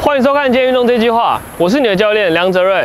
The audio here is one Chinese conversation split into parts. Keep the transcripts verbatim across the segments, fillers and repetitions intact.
欢迎收看《今天运动这句话》，我是你的教练梁哲瑞。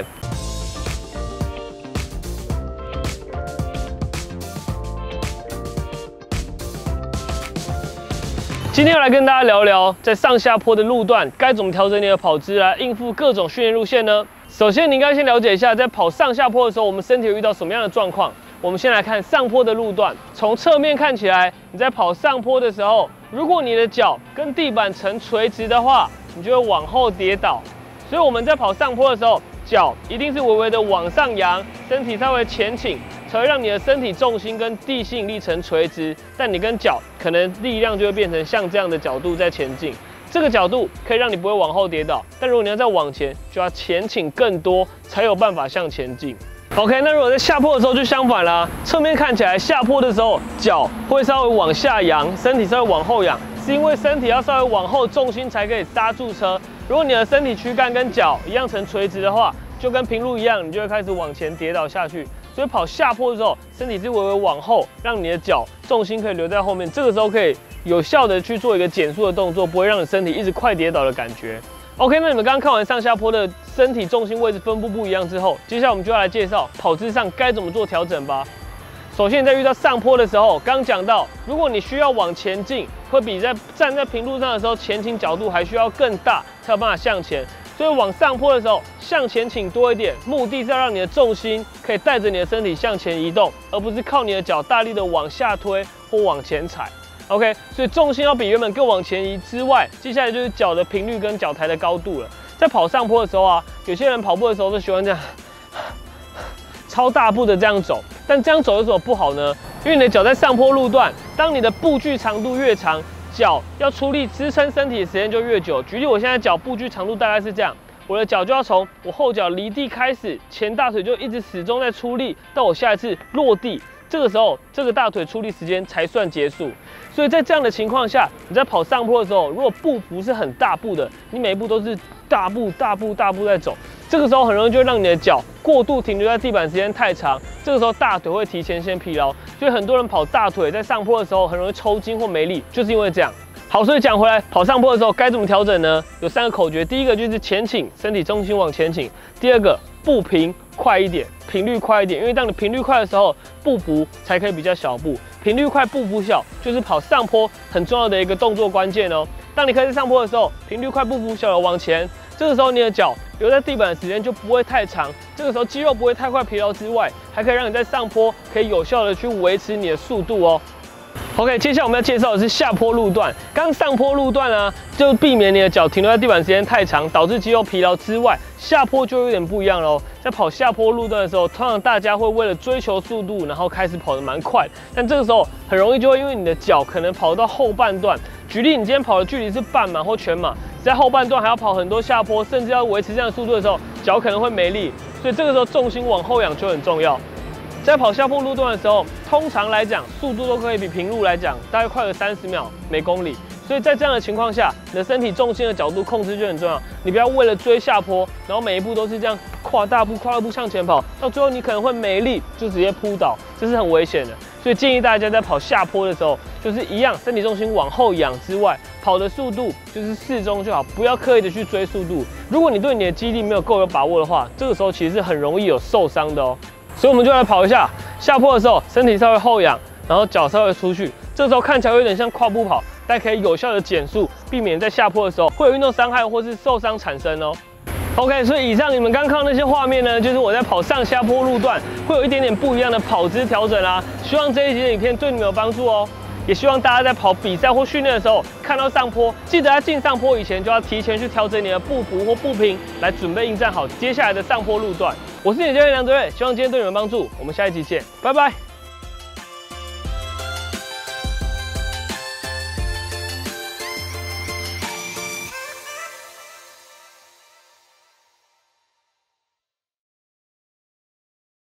今天要来跟大家聊聊，在上下坡的路段该怎么调整你的跑姿来应付各种训练路线呢？首先，你应该先了解一下，在跑上下坡的时候，我们身体会遇到什么样的状况。我们先来看上坡的路段，从侧面看起来，你在跑上坡的时候，如果你的脚跟地板呈垂直的话，你就会往后跌倒。所以我们在跑上坡的时候，脚一定是微微的往上扬，身体稍微前倾，才会让你的身体重心跟地心引力呈垂直，但你跟脚可能力量就会变成像这样的角度在前进。这个角度可以让你不会往后跌倒，但如果你要再往前，就要前倾更多，才有办法向前进。OK， 那如果在下坡的时候就相反啦，侧面看起来下坡的时候，脚会稍微往下扬，身体稍微往后仰，是因为身体要稍微往后，重心才可以刹住车。如果你的身体躯干跟脚一样呈垂直的话，就跟平路一样，你就会开始往前跌倒下去。所以跑下坡的时候，身体是微微往后，让你的脚重心可以留在后面，这个时候可以有效的去做一个减速的动作，不会让你身体一直快跌倒的感觉。OK， 那你们刚刚看完上下坡的身体重心位置分布不一样之后，接下来我们就要来介绍跑姿上该怎么做调整吧。首先，你在遇到上坡的时候，刚讲到，如果你需要往前进，会比在站在平路上的时候前倾角度还需要更大，才有办法向前。所以往上坡的时候，向前倾多一点，目的是要让你的重心可以带着你的身体向前移动，而不是靠你的脚大力的往下推或往前踩。OK， 所以重心要比原本更往前移之外，接下来就是脚的频率跟脚抬的高度了。在跑上坡的时候啊，有些人跑步的时候都喜欢这样超大步的这样走，但这样走有什么不好呢？因为你的脚在上坡路段，当你的步距长度越长，脚要出力支撑身体的时间就越久。举例，我现在脚步距长度大概是这样，我的脚就要从我后脚离地开始，前大腿就一直始终在出力，到我下一次落地。这个时候，这个大腿出力时间才算结束。所以在这样的情况下，你在跑上坡的时候，如果步不是很大步的，你每一步都是大步、大步、大步在走，这个时候很容易就会让你的脚过度停留在地板时间太长，这个时候大腿会提前先疲劳。所以很多人跑大腿在上坡的时候很容易抽筋或没力，就是因为这样。好，所以讲回来，跑上坡的时候该怎么调整呢？有三个口诀，第一个就是前倾，身体重心往前倾；第二个步频快一点，频率快一点，因为当你频率快的时候，步幅才可以比较小步。频率快，步幅小，就是跑上坡很重要的一个动作关键哦。当你开始上坡的时候，频率快，步幅小的往前，这个时候你的脚留在地板的时间就不会太长，这个时候肌肉不会太快疲劳之外，还可以让你在上坡可以有效的去维持你的速度哦。OK， 接下来我们要介绍的是下坡路段。刚上坡路段啊，就避免你的脚停留在地板时间太长，导致肌肉疲劳之外，下坡就有点不一样喽。在跑下坡路段的时候，通常大家会为了追求速度，然后开始跑得蛮快，但这个时候很容易就会因为你的脚可能跑到后半段。举例，你今天跑的距离是半马或全马，在后半段还要跑很多下坡，甚至要维持这样的速度的时候，脚可能会没力，所以这个时候重心往后仰就很重要。在跑下坡路段的时候，通常来讲，速度都可以比平路来讲大概快个三十秒每公里。所以在这样的情况下，你的身体重心的角度控制就很重要。你不要为了追下坡，然后每一步都是这样跨大步、跨大步向前跑，到最后你可能会没力，就直接扑倒，这是很危险的。所以建议大家在跑下坡的时候，就是一样，身体重心往后仰之外，跑的速度就是适中就好，不要刻意的去追速度。如果你对你的肌力没有够有把握的话，这个时候其实是很容易有受伤的哦。所以我们就来跑一下下坡的时候，身体稍微后仰，然后脚稍微出去，这时候看起来有点像跨步跑，但可以有效的减速，避免在下坡的时候会有运动伤害或是受伤产生哦。OK， 所以以上你们刚刚看到那些画面呢，就是我在跑上下坡路段会有一点点不一样的跑姿调整啦。希望这一集的影片对你们有帮助哦。也希望大家在跑比赛或训练的时候，看到上坡，记得在进上坡以前就要提前去调整你的步幅或步频，来准备应战好接下来的上坡路段。我是你的教练梁哲瑞，希望今天对你们有帮助。我们下一集见，拜拜。